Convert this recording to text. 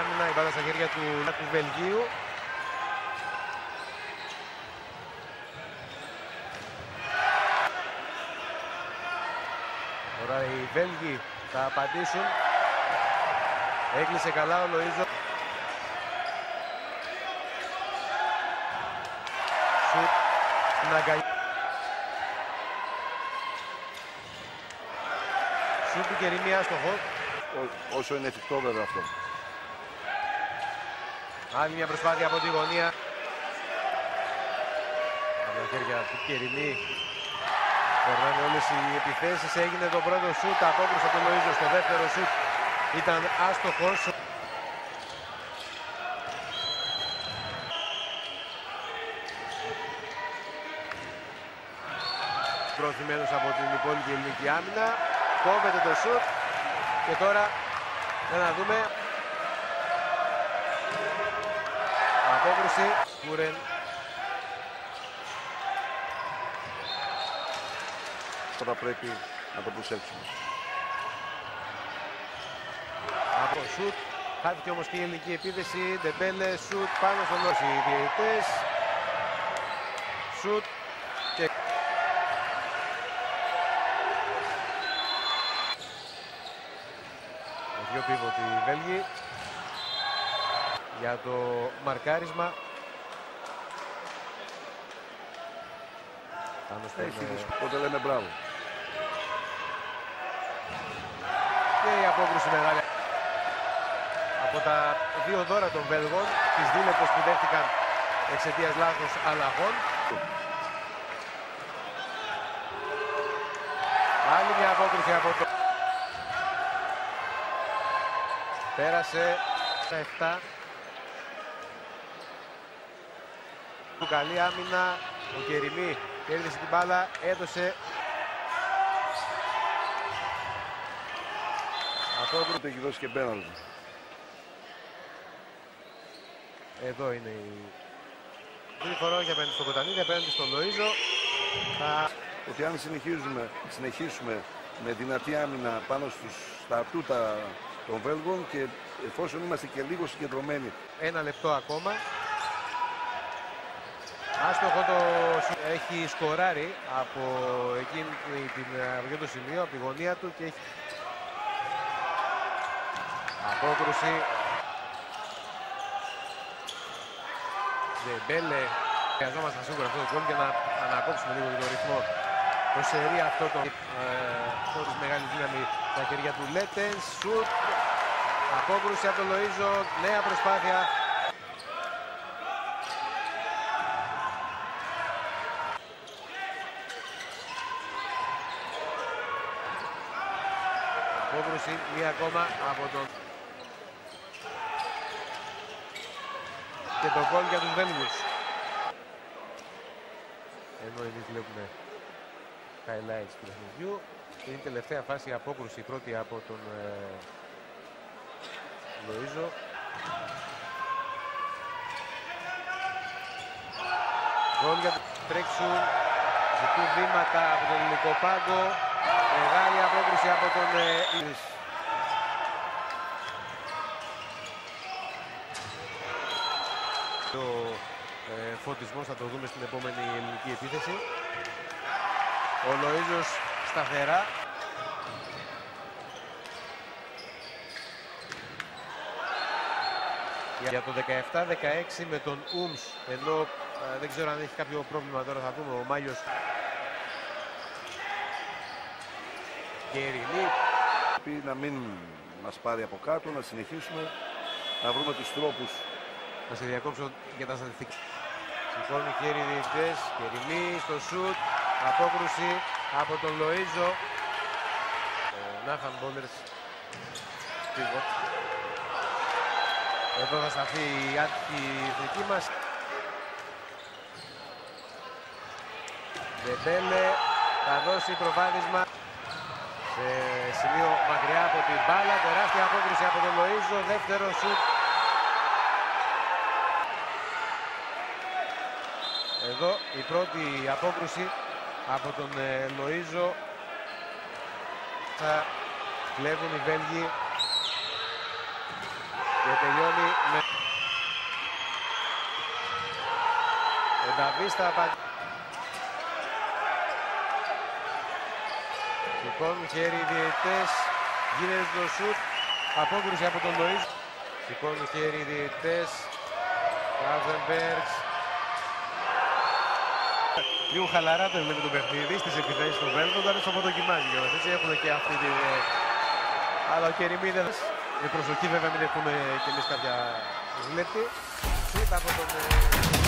άμυνα, η μπάλα στα χέρια του Βελγίου. Τώρα οι Βέλγοι θα απαντήσουν. Έκλεισε καλά ο Λοΐζο. Σουτ στην αγκαλιά. Σουτ του Κεριμί άστοχο. Όσο είναι εφικτό βέβαια αυτό. Άλλη μια προσπάθεια από τη γωνία. Από τα χέρια του Κεριμί. Περνάνε όλες οι επιθέσεις. Έγινε το πρώτο σουτ. Απόκρουσε από τον Λοΐζο. Στο δεύτερο σουτ ήταν άστοχος. Προωθημένος από την υπόλοιπη ελληνική άμυνα. Κόβεται το σουτ. Και τώρα να δούμε. Απόκρουση. Κούρεν. Θα πρέπει να το προσέξουμε. Από σουτ. Χάθηκε όμως και η ελληνική επίθεση. Ντεμπέλε. Σουτ πάνω στον Λόση. Οι διαιτητές. Σουτ. Και δύο πίβοτι οι Βέλγοι για το μαρκάρισμα. Οπότε λέμε μπράβο. Και η απόκρουση μεγάλη. Από τα δύο δώρα των Βέλγων, τις δίλεπτες που δέχτηκαν εξαιτίας λάθος αλλαγών. Άλλη μια απόκρουση από το... Πέρασε στα 7. Του καλή άμυνα. Ο Κεριμί κέρδισε την μπάλα, έδωσε. Απόκρουση έχει δώσει και πέναλτι. Εδώ είναι η γρήγορα απέναντι στο Κοτανίδη, απέναντι στον Λοΐζο. Ότι αν συνεχίσουμε με δυνατή άμυνα πάνω στα ατούτα των Βέλγων και εφόσον είμαστε και λίγο συγκεντρωμένοι. Ένα λεπτό ακόμα. Άστοχο το έχει σκοράρει από εκείνο το σημείο, από τη γωνία του και έχει απόκρουση. Ντεμπέλε. Χρειαζόμασταν σίγουρα αυτό το γκολ για να ανακόψουμε λίγο το ρυθμό. Το σερί αυτό της μεγάλη δύναμη στα χέρια του Λέτεν. Σουτ. Απόκρουση από τον Λοΐζο. Νέα προσπάθεια. Απόκρουση. Μία ακόμα από τον... Και το γκολ για τους Βέλγους. Ενώ εμείς βλέπουμε highlights του παιχνιδιού. Είναι η τελευταία φάση η απόκρουση, η πρώτη από τον Λοΐζο. Γκολ για τους τρέξουν. Ζητούν βήματα από τον ελληνικό πάγκο. Μεγάλη απόκρουση από τον φωτισμός θα το δούμε στην επόμενη ελληνική επίθεση. Ο Λοΐζος σταθερά. Για το 17-16 με τον Ούμς, ενώ δεν ξέρω αν έχει κάποιο πρόβλημα τώρα, θα δούμε ο Μάγιος. Κεριμί. Πρέπει να μην μας πάρει από κάτω, να συνεχίσουμε, να βρούμε τους τρόπους. Θα σε διακόψω για τα στατιστικά. Σηκώνει χέρι οι διαιτητές. Κεριμί στο σουτ. Απόκρουση από τον Λοΐζο. Νάχαν Μπόλερς. Εδώ θα σταθεί η άτυχη εθνική μας. Ντεμπέλε θα δώσει προβάδισμα σε σημείο μακριά από την μπάλα. Τεράστια απόκρουση από τον Λοΐζο. Δεύτερο σουτ. Εδώ η πρώτη απόκρουση από τον Λοΐζο. Θα κλέβουν οι Βέλγοι. Και τελειώνει με... Ο Νταβής θα απαντήσει. Σηκώνουν χέρι οι διαιτητές. Γίνεται το σουτ. Απόκρουση από τον Λοΐζ. Σηκώνουν χέρι οι διαιτητές. Ράζενμπεργκς. Λίγο χαλαρά το βλέπετε το παιχνίδι στις επιθέσεις του Βέλγου, όταν στο αποδοκιμάζει κιόλας. Έτσι έχουν και αυτή την... Αλλά ο Κεριμίδες, με προσοχή βέβαια μην έχουμε κι εμείς κάποια ζηλέτη. Σουτ από τον...